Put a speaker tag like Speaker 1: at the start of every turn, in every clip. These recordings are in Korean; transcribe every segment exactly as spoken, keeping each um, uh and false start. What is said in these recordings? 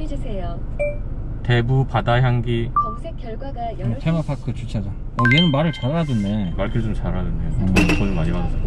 Speaker 1: 주세요.
Speaker 2: 대부 바다 향기.
Speaker 1: 검색 결과가 여러
Speaker 3: 어, 테마파크 주차장. 어, 얘는 말을 잘 알아듣네.
Speaker 2: 말귀 좀 잘하던데요. 돈, 돈 많이 받아서.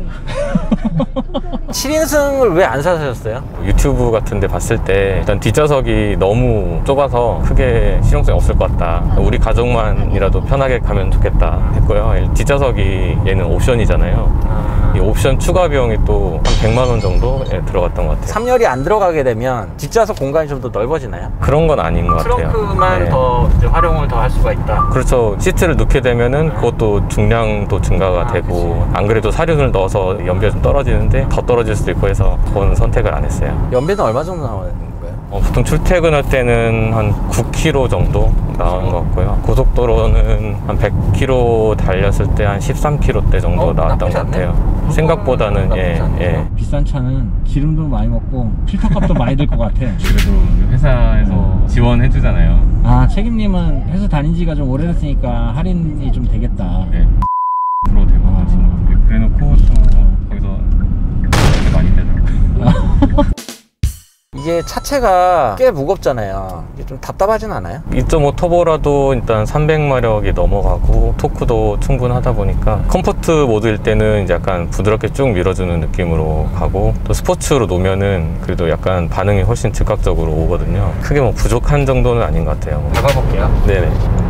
Speaker 3: 칠 인승을 왜 안 사셨어요?
Speaker 2: 유튜브 같은 데 봤을 때 일단 뒷좌석이 너무 좁아서 크게 실용성이 없을 것 같다. 우리 가족만이라도 편하게 가면 좋겠다 했고요. 뒷좌석이 얘는 옵션이잖아요.
Speaker 3: 아...
Speaker 2: 이 옵션 추가 비용이 또 한 백만 원 정도 들어갔던 것 같아요.
Speaker 3: 삼 열이 안 들어가게 되면 뒷좌석 공간이 좀 더 넓어지나요?
Speaker 2: 그런 건 아닌 것 같아요.
Speaker 3: 트렁크만
Speaker 2: 네.
Speaker 3: 더 이제 활용을 더 할 수가 있다.
Speaker 2: 그렇죠. 시트를 넣게 되면은 그것도 중량도 증가가
Speaker 3: 아,
Speaker 2: 되고, 안 그래도 사륜을 넣어서 연비가 좀 떨어지는데 더 떨어질 수도 있고 해서 그건 선택을 안 했어요.
Speaker 3: 연비는 얼마 정도 나오는 거예요?
Speaker 2: 어, 보통 출퇴근할 때는 한 구 킬로미터 정도 나오는 것 같고요. 고속도로는 한 백 킬로미터 달렸을 때 한 십삼 킬로미터대 정도
Speaker 3: 어,
Speaker 2: 나왔던 것 같아요. 생각보다는 예, 예.
Speaker 4: 비싼 차는 기름도 많이 먹고 필터값도 많이 들 것 같아.
Speaker 2: 그래도 회사에서 음. 지원해 주잖아요.
Speaker 4: 아, 책임님은 회사 다닌 지가 좀 오래됐으니까 할인이 좀 되겠다.
Speaker 2: 네. 프로 대박 하시는 것 같아요. 그래놓고 또 거기서 되게 많이 되더라고요.
Speaker 3: 이게 차체가 꽤 무겁잖아요. 이게 좀 답답하진 않아요?
Speaker 2: 이 점 오 터보라도 일단 삼백 마력이 넘어가고 토크도 충분하다 보니까 컴포트 모드일 때는 이제 약간 부드럽게 쭉 밀어주는 느낌으로 가고, 또 스포츠로 놓으면은 그래도 약간 반응이 훨씬 즉각적으로 오거든요. 크게 뭐 부족한 정도는 아닌 것 같아요.
Speaker 3: 가볼게요.
Speaker 2: 네네.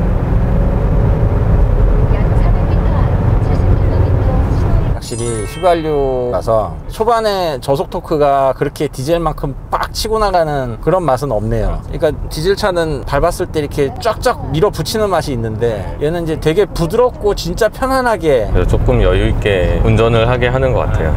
Speaker 1: 약 사백 미터 앞 칠십 킬로미터 신호위
Speaker 3: 확실히 휘발유라서 초반에 저속 토크가 그렇게 디젤만큼 빡 치고 나가는 그런 맛은 없네요. 그러니까 디젤 차는 밟았을 때 이렇게 쫙쫙 밀어붙이는 맛이 있는데 얘는 이제 되게 부드럽고 진짜 편안하게,
Speaker 2: 그래서 조금 여유 있게 운전을 하게 하는 것 같아요.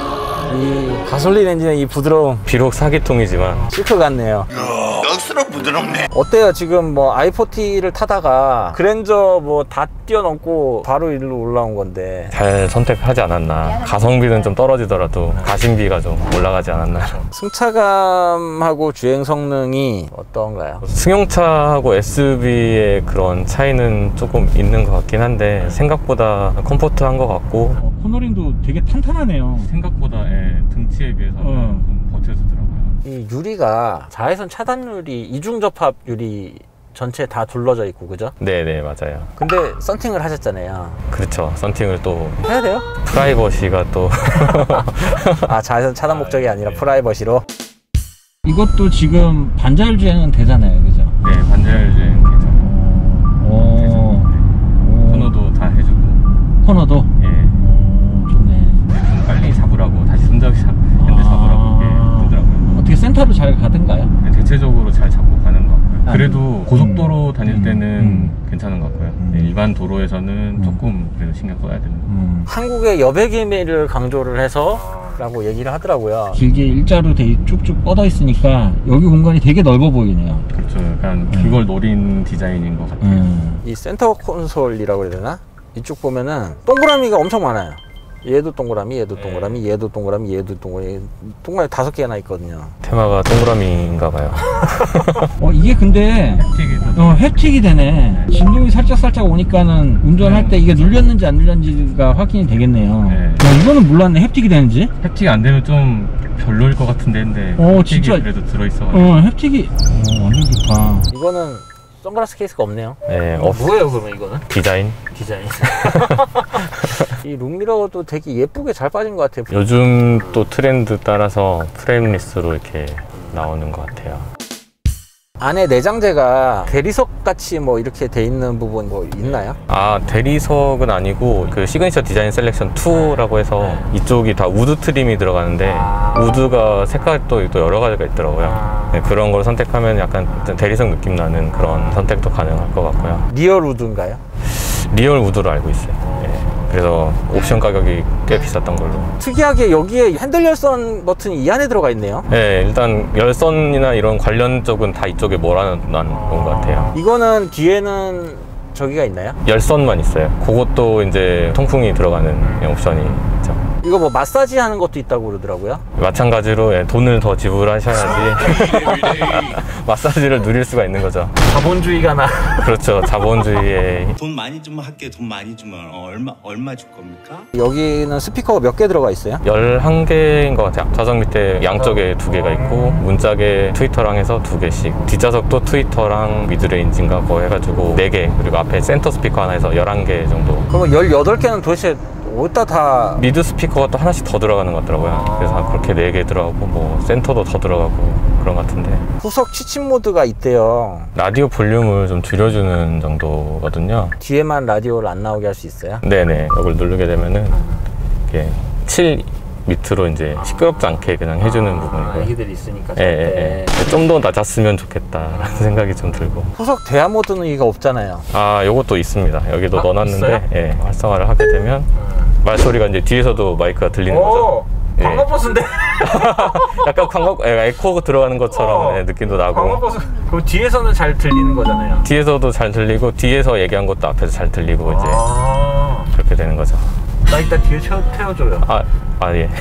Speaker 3: 이 가솔린 엔진의 이 부드러움,
Speaker 2: 비록 사기통이지만
Speaker 3: 실크 같네요.
Speaker 5: 억수로 부드럽네.
Speaker 3: 어때요? 지금 뭐 아이 포티를 타다가 그랜저 뭐 다 뛰어넘고 바로 일로 올라온 건데
Speaker 2: 잘 선택하지 않았나. 가성비는 좀 떨어지더라도 가심비가 좀 올라가지 않았나.
Speaker 3: 승차감하고 주행 성능이 어떤가요?
Speaker 2: 승용차하고 에스유브이의 그런 차이는 조금 있는 것 같긴 한데 생각보다 컴포트한 것 같고,
Speaker 4: 어, 코너링도 되게 탄탄하네요.
Speaker 2: 생각보다 예, 등치에 비해서는
Speaker 4: 어.
Speaker 2: 좀 버텨주더라고요.
Speaker 3: 이 유리가 자외선 차단율이 이중 접합 유리 전체 다 둘러져 있고, 그죠?
Speaker 2: 네네, 맞아요.
Speaker 3: 근데 썬팅을 하셨잖아요.
Speaker 2: 그렇죠. 썬팅을 또
Speaker 3: 해야 돼요?
Speaker 2: 프라이버시가 또
Speaker 3: 아, 자외선 차단 목적이 아니라 프라이버시로.
Speaker 4: 이것도 지금 반자율 주행은 되잖아요, 그죠?
Speaker 2: 네, 반자율 주행 괜찮아요.
Speaker 4: 오, 오.
Speaker 2: 코너도 다 해주고.
Speaker 4: 코너도?
Speaker 2: 예.
Speaker 4: 오, 좋네.
Speaker 2: 좀 빨리 잡으라고, 다시 손잡이 잡, 핸들 잡으라고 예, 뜨더라고요.
Speaker 4: 어떻게 센터로 잘 가든가요?
Speaker 2: 네, 대체적으로 잘 잡고 가는 것 같고요.
Speaker 4: 아,
Speaker 2: 그래도 고속도로
Speaker 4: 음,
Speaker 2: 다닐 때는
Speaker 4: 음,
Speaker 2: 괜찮은 것 같고요.
Speaker 4: 음.
Speaker 2: 네, 일반 도로에서는
Speaker 4: 음.
Speaker 2: 조금 그래도 신경 써야 되는 것 같아요.
Speaker 4: 음.
Speaker 3: 한국의 여백의미를 강조를 해서 라고 얘기를 하더라고요.
Speaker 4: 길게 일자로 돼 쭉쭉 뻗어 있으니까 여기 공간이 되게 넓어 보이네요.
Speaker 2: 그렇죠. 약간
Speaker 4: 음.
Speaker 2: 그걸 노린 디자인인 것 같아요.
Speaker 4: 음.
Speaker 3: 이 센터 콘솔이라고 해야 되나? 이쪽 보면은 동그라미가 엄청 많아요. 얘도 동그라미, 얘도 동그라미, 얘도 동그라미, 얘도 동그라미, 동그라미 다섯 개나 있거든요.
Speaker 2: 테마가 동그라미인가 봐요.
Speaker 4: 어, 이게 근데
Speaker 2: 햅틱이
Speaker 4: 어, 햅틱이 되네. 진동이 살짝살짝 오니까는 운전할 때 이게 눌렸는지 안 눌렸는지가 확인이 되겠네요.
Speaker 2: 네.
Speaker 4: 야, 이거는 몰랐네, 햅틱이 되는지.
Speaker 2: 햅틱이 안 되면 좀 별로일 것 같은데, 근데
Speaker 4: 어,
Speaker 2: 햅틱이
Speaker 4: 진짜.
Speaker 2: 그래도 들어있어가지고.
Speaker 4: 어, 햅틱이 어, 완전 좋다.
Speaker 3: 이거는 선글라스 케이스가 없네요.
Speaker 2: 네,
Speaker 3: 어,
Speaker 2: 어,
Speaker 3: 뭐예요 그러면 이거는?
Speaker 2: 디자인.
Speaker 3: 디자인. 이 룩미러도 되게 예쁘게 잘 빠진 것 같아요.
Speaker 2: 요즘 또 트렌드 따라서 프레임리스로 이렇게 나오는 것 같아요.
Speaker 3: 안에 내장재가 대리석 같이 뭐 이렇게 돼 있는 부분 뭐 있나요?
Speaker 2: 아, 대리석은 아니고 그 시그니처 디자인 셀렉션 이라고 해서 이쪽이 다 우드 트림이 들어가는데, 우드가 색깔도 또 여러 가지가 있더라고요. 네, 그런 걸 선택하면 약간 대리석 느낌 나는 그런 선택도 가능할 것 같고요.
Speaker 3: 리얼 우드인가요?
Speaker 2: 리얼 우드로 알고 있어요. 네, 그래서 옵션 가격이 꽤 비쌌던 걸로.
Speaker 3: 특이하게 여기에 핸들 열선 버튼이 이 안에 들어가 있네요.
Speaker 2: 네, 일단 열선이나 이런 관련 쪽은 다 이쪽에 몰아놓은 것 같아요.
Speaker 3: 이거는 뒤에는 저기가 있나요?
Speaker 2: 열선만 있어요. 그것도 이제 통풍이 들어가는 옵션이 있죠.
Speaker 3: 이거 뭐 마사지 하는 것도 있다고 그러더라고요.
Speaker 2: 마찬가지로 예, 돈을 더 지불하셔야지 마사지를 누릴 수가 있는 거죠.
Speaker 3: 자본주의가 나.
Speaker 2: 그렇죠. 자본주의에.
Speaker 5: 돈 많이 주면 할게. 돈 많이 주면 어, 얼마 얼마 줄 겁니까?
Speaker 3: 여기는 스피커가 몇 개 들어가 있어요?
Speaker 2: 열한 개인 것 같아요. 좌석 밑에 양쪽에 두 개가 있고 문짝에 트위터랑 해서 두 개씩, 뒷좌석도 트위터랑 미드레인지인가 그거 해가지고 네 개, 그리고 앞에 센터 스피커 하나 해서 열한 개 정도.
Speaker 3: 그럼 열여덟 개는 도대체 어디다 다.
Speaker 2: 미드 스피커가 또 하나씩 더 들어가는 것 같더라고요. 그래서 그렇게 네 개 들어가고 뭐 센터도 더 들어가고 그런 것 같은데.
Speaker 3: 후석 취침 모드가 있대요.
Speaker 2: 라디오 볼륨을 좀 줄여주는 정도거든요.
Speaker 3: 뒤에만 라디오를 안 나오게 할 수 있어요?
Speaker 2: 네네. 이걸 누르게 되면은 이게 칠 밑으로 이제 시끄럽지 않게 그냥 해주는 부분이고요.
Speaker 3: 애기들이 있으니까.
Speaker 2: 예, 예, 예. 좀 더 낮았으면 좋겠다라는 생각이 좀 들고.
Speaker 3: 후석 대화 모드는 이거 없잖아요.
Speaker 2: 아, 요것도 있습니다. 여기도
Speaker 3: 아,
Speaker 2: 넣어놨는데
Speaker 3: 있어요?
Speaker 2: 예, 활성화를 하게 되면 말소리가 이제 뒤에서도 마이크가 들리는 거죠. 예.
Speaker 3: 광고버스인데?
Speaker 2: 약간 광고, 예, 에코 들어가는 것처럼
Speaker 3: 어.
Speaker 2: 예, 느낌도 나고.
Speaker 3: 광고버스. 그 뒤에서는 잘 들리는 거잖아요.
Speaker 2: 뒤에서도 잘 들리고 뒤에서 얘기한 것도 앞에서 잘 들리고 이제
Speaker 3: 아,
Speaker 2: 그렇게 되는 거죠.
Speaker 3: 나 이따 뒤에 태워, 태워줘요.
Speaker 2: 아, 아 예.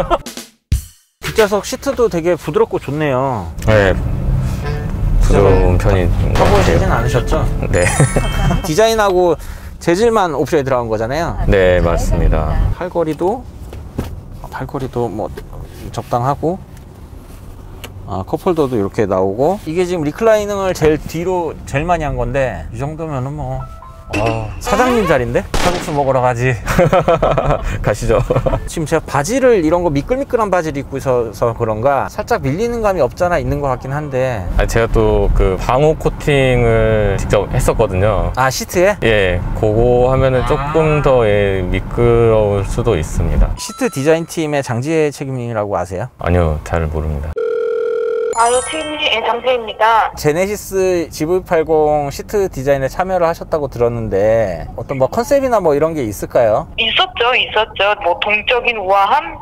Speaker 3: 뒷좌석 시트도 되게 부드럽고 좋네요.
Speaker 2: 네. 부드러운 편이
Speaker 3: 타보시진 않으셨죠?
Speaker 2: 네.
Speaker 3: 디자인하고 재질만 옵션이 들어간 거잖아요.
Speaker 2: 네, 맞습니다.
Speaker 3: 팔걸이도 팔걸이도 뭐 적당하고, 아, 컵홀더도 이렇게 나오고. 이게 지금 리클라이닝을 제일 뒤로 제일 많이 한 건데 이 정도면은 뭐 어, 사장님 자리인데? 칼국수 먹으러 가지.
Speaker 2: 가시죠.
Speaker 3: 지금 제가 바지를 이런 거 미끌미끌한 바지를 입고 있어서 그런가 살짝 밀리는 감이 없잖아 있는 것 같긴 한데.
Speaker 2: 아, 제가 또 그 방호 코팅을 직접 했었거든요.
Speaker 3: 아, 시트에?
Speaker 2: 예, 그거 하면은 조금 더 예, 미끄러울 수도 있습니다.
Speaker 3: 시트 디자인 팀의 장지혜 책임님이라고 아세요?
Speaker 2: 아니요, 잘 모릅니다.
Speaker 6: 아유, 팀님, 예, 장세입니다.
Speaker 3: 제네시스 지브이 팔십 시트 디자인에 참여를 하셨다고 들었는데 어떤 뭐 컨셉이나 뭐 이런 게 있을까요?
Speaker 6: 있었죠, 있었죠. 뭐, 동적인 우아함?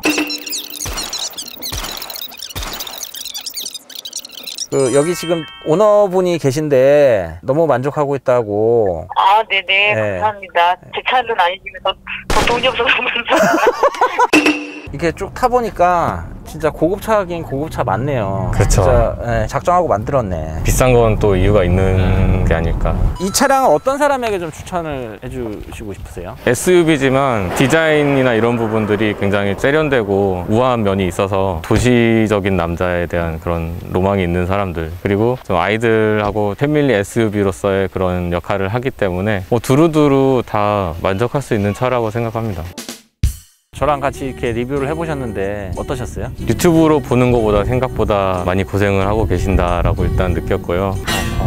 Speaker 3: 그 여기 지금 오너분이 계신데 너무 만족하고 있다고.
Speaker 6: 아, 네네,
Speaker 3: 네.
Speaker 6: 감사합니다. 제 차는 아니지만 더, 더 돈이 없어서 그러면서.
Speaker 3: 이렇게 쭉 타보니까 진짜 고급차긴 고급차 맞네요.
Speaker 2: 그쵸.
Speaker 3: 진짜 예, 작정하고 만들었네.
Speaker 2: 비싼 건 또 이유가 있는 게 아닐까.
Speaker 3: 이 차량은 어떤 사람에게 좀 추천을 해주시고 싶으세요?
Speaker 2: 에스유브이지만 디자인이나 이런 부분들이 굉장히 세련되고 우아한 면이 있어서 도시적인 남자에 대한 그런 로망이 있는 사람들, 그리고 좀 아이들하고 패밀리 에스유브이로서의 그런 역할을 하기 때문에 뭐 두루두루 다 만족할 수 있는 차라고 생각합니다.
Speaker 3: 저랑 같이 이렇게 리뷰를 해보셨는데 어떠셨어요?
Speaker 2: 유튜브로 보는 것보다 생각보다 많이 고생을 하고 계신다라고 일단 느꼈고요.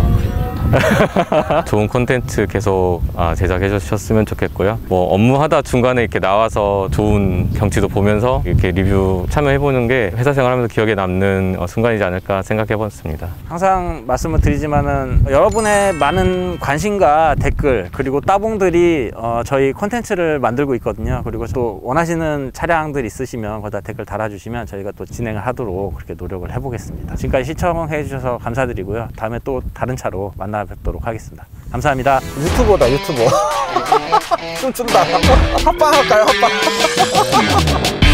Speaker 2: 좋은 콘텐츠 계속 제작해 주셨으면 좋겠고요. 뭐 업무하다 중간에 이렇게 나와서 좋은 경치도 보면서 이렇게 리뷰 참여해보는 게 회사 생활하면서 기억에 남는 순간이지 않을까 생각해봤습니다.
Speaker 3: 항상 말씀을 드리지만은 여러분의 많은 관심과 댓글 그리고 따봉들이 어 저희 콘텐츠를 만들고 있거든요. 그리고 또 원하시는 차량들 있으시면 거기다 댓글 달아주시면 저희가 또 진행을 하도록 그렇게 노력을 해보겠습니다. 지금까지 시청해 주셔서 감사드리고요. 다음에 또 다른 차로 만나 뵙도록 하겠습니다. 감사합니다. 유튜버다, 유튜버. 좀 준다. 합방할까요, 합방?